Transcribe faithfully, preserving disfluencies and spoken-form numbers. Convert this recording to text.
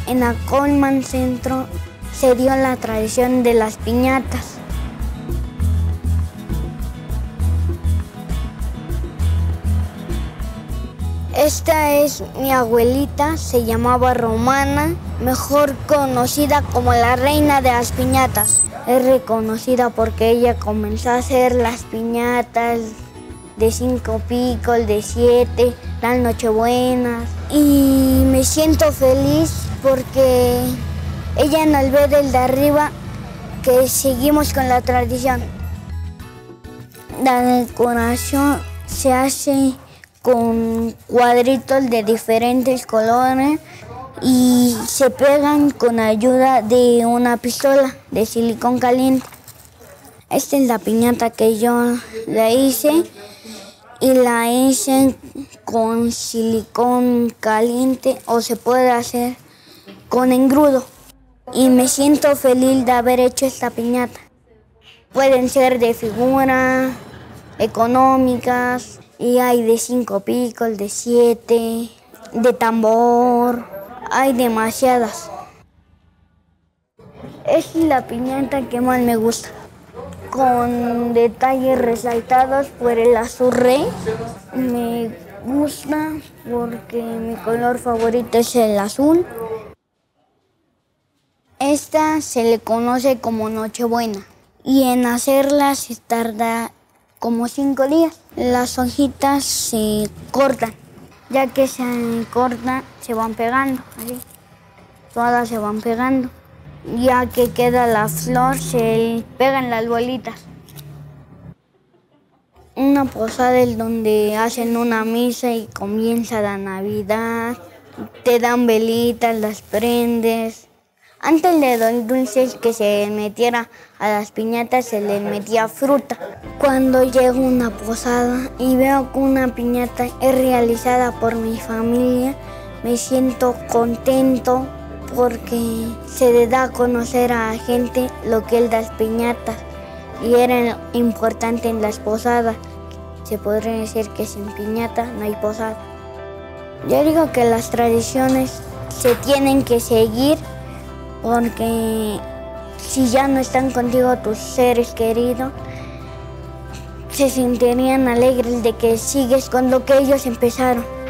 En Acolman Centro se dio la tradición de las piñatas. Esta es mi abuelita, se llamaba Romana, mejor conocida como la reina de las piñatas. Es reconocida porque ella comenzó a hacer las piñatas de cinco picos, de siete, las nochebuenas. Y me siento feliz porque ella nos ve desde arriba que seguimos con la tradición. La decoración se hace con cuadritos de diferentes colores y se pegan con ayuda de una pistola de silicón caliente. Esta es la piñata que yo la hice y la hice con silicón caliente o se puede hacer con engrudo. Y me siento feliz de haber hecho esta piñata. Pueden ser de figura, económicas, y hay de cinco picos, de siete, de tambor, hay demasiadas. Es la piñata que más me gusta, con detalles resaltados por el azul rey. Me gusta porque mi color favorito es el azul. Esta se le conoce como Nochebuena y en hacerla se tarda como cinco días. Las hojitas se cortan, ya que se cortan, se van pegando, así. Todas se van pegando. Ya que queda la flor, se pegan las bolitas. Una posada es donde hacen una misa y comienza la Navidad. Te dan velitas, las prendes. Antes de los dulces que se metiera a las piñatas se les metía fruta. Cuando llego a una posada y veo que una piñata es realizada por mi familia, me siento contento porque se le da a conocer a la gente lo que es las piñatas y era importante en las posadas. Se podría decir que sin piñata no hay posada. Yo digo que las tradiciones se tienen que seguir porque si ya no están contigo tus seres queridos, se sentirían alegres de que sigues con lo que ellos empezaron.